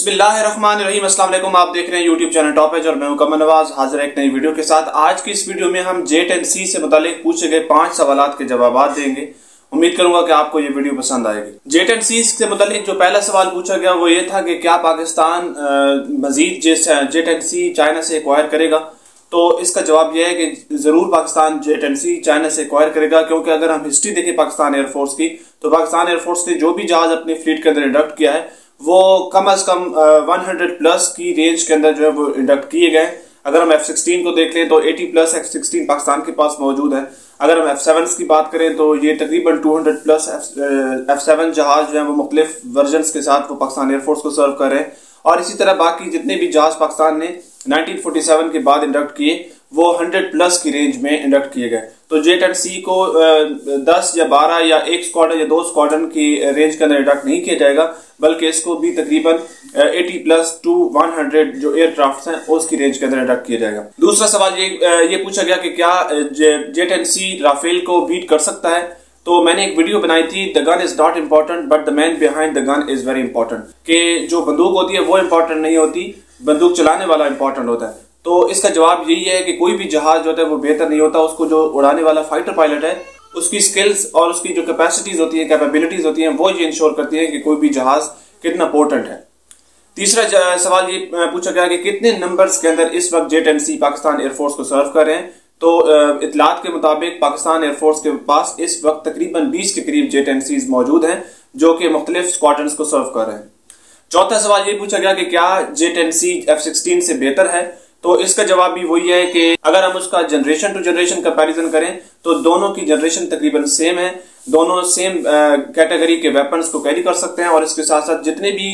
बिस्मिल्लाहिर्रहमानिर्रहीम। अस्सलाम वालेकुम। आप देख रहे हैं यूट्यूब चैनल टॉप एज और मैं हूं कमर नवाज, हाजिर है एक नई वीडियो के साथ। आज की इस वीडियो में हम जेट एंड सी से मुतालिक पूछे गए 5 सवालात के जवाब देंगे। उम्मीद करूंगा कि आपको ये वीडियो पसंद आएगी। जेट एंड सी से मुतालिक जो पहला सवाल पूछा गया वो ये था कि क्या पाकिस्तान मजीद जेट एंड सी चाइना से एक्वायर करेगा। तो इसका जवाब यह है कि जरूर Pakistan jet and C China से एक्वायर करेगा, क्योंकि अगर हम हिस्ट्री देखें पाकिस्तान एयरफोर्स की, तो पाकिस्तान एयरफोर्स ने जो भी जहाज अपनी फ्लीट के अंदर इंडक्ट किया है वो कम अज कम 100 प्लस की रेंज के अंदर जो है वो इंडक्ट किए गए। अगर हम F-16 को देख लें तो 80 प्लस F-16 पाकिस्तान के पास मौजूद है। अगर हम F-7 की बात करें तो ये तकरीबन 200 प्लस F-7 जहाज जो है वो मुख्तलिफ वर्जन के साथ वो पाकिस्तान एयरफोर्स को सर्व कर रहे हैं। और इसी तरह बाकी जितने भी जहाज पाकिस्तान ने 1947 के बाद इंडक्ट किए वो 100 प्लस की रेंज में इंडक्ट किए गए। तो जेट एंड सी को 10 या 12 या 1 स्क्वाड्रन या 2 स्क्वाड्रन की रेंज के अंदर इंडक्ट नहीं किया जाएगा, बल्कि इसको भी तकरीबन 80 प्लस टू 100 जो एयरक्राफ्ट हैं उसकी रेंज के अंदर इंडक्ट किया जाएगा। दूसरा सवाल ये पूछा गया कि क्या जेट एंड सी राफेल को बीट कर सकता है। तो मैंने एक वीडियो बनाई थी, the gun is not important but the man behind the gun is very important, कि जो बंदूक होती है वो इंपॉर्टेंट नहीं होती, बंदूक चलाने वाला इंपॉर्टेंट होता है। तो इसका जवाब यही है कि कोई भी जहाज जो होता है वो बेहतर नहीं होता, उसको जो उड़ाने वाला फाइटर पायलट है उसकी स्किल्स और उसकी जो कैपेसिटीज होती है, कैपेबिलिटीज होती हैं, वो ये इंश्योर करती है कि कोई भी जहाज कितना पोर्टेंट है। तीसरा सवाल ये पूछा गया कि कितने नंबर्स के अंदर इस वक्त jet and C Pakistan air force को सर्व कर रहे हैं। तो इतलात के मुताबिक पाकिस्तान एयरफोर्स के पास इस वक्त तकरीबन 20 के करीब जेट एंड सीज मौजूद हैं जो कि मुख्तलिफ स्क्वाड्रन्स को सर्व कर रहे हैं। चौथा सवाल ये पूछा गया कि क्या जेट एंड सी F-16 से बेहतर है। तो इसका जवाब भी वही है कि अगर हम उसका जनरेशन टू जनरेशन कंपैरिजन करें तो दोनों की जनरेशन तकरीबन सेम है, दोनों सेम कैटेगरी के वेपन्स को कैरी कर सकते हैं। और इसके साथ साथ जितने भी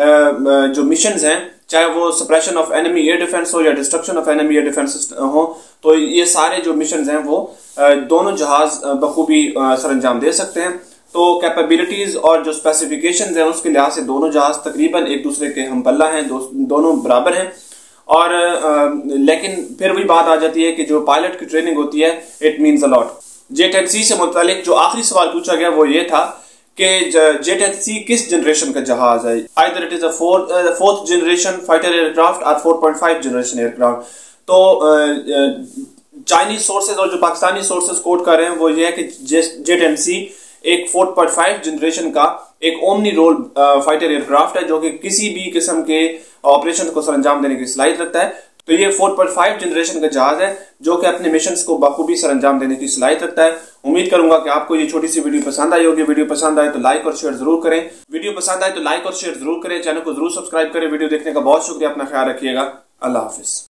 जो मिशंस हैं, चाहे वो suppression of enemy air defence हो या destruction of enemy air defence हो, तो ये सारे जो मिशंस हैं वो दोनों जहाज बखूबी सरअंजाम दे सकते हैं। तो कैपेबिलिटीज और जो स्पेसिफिकेशंस हैं उसके लिहाज से दोनों जहाज तकरीबन एक दूसरे के हमपल्ला हैं, दोनों बराबर हैं। और लेकिन फिर वही बात आ जाती है कि जो पायलट की ट्रेनिंग होती है it means a lot. Jet and C से मुतालिक जो आखिरी सवाल पूछा गया वो ये था कि जेट एंड सी किस जनरेशन का जहाज है। Either it is a fourth generation fighter aircraft और 4.5 जनरेशन एयरक्राफ्ट। तो चाइनीज सोर्सेज और जो पाकिस्तानी सोर्सेज कोट कर रहे हैं वो ये है कि जेट एंड सी एक 4.5 जनरेशन का एक ओमनी रोल फाइटर एयरक्राफ्ट है जो कि किसी भी किस्म के ऑपरेशन को सरअंजाम देने की सलाहियत रखता है। तो ये 4.5 जनरेशन का जहाज है जो कि अपने मिशंस को बखूबी सरअंजाम देने की सलाहियत रखता है। उम्मीद करूंगा कि आपको ये छोटी सी वीडियो पसंद आई होगी। वीडियो पसंद आए तो लाइक और शेयर जरूर करें। वीडियो पसंद आए तो लाइक और शेयर जरूर करें। चैनल को जरूर सब्सक्राइब करें। वीडियो देखने का बहुत शुक्रिया। अपना ख्याल रखिएगा। अल्लाह हाफिज।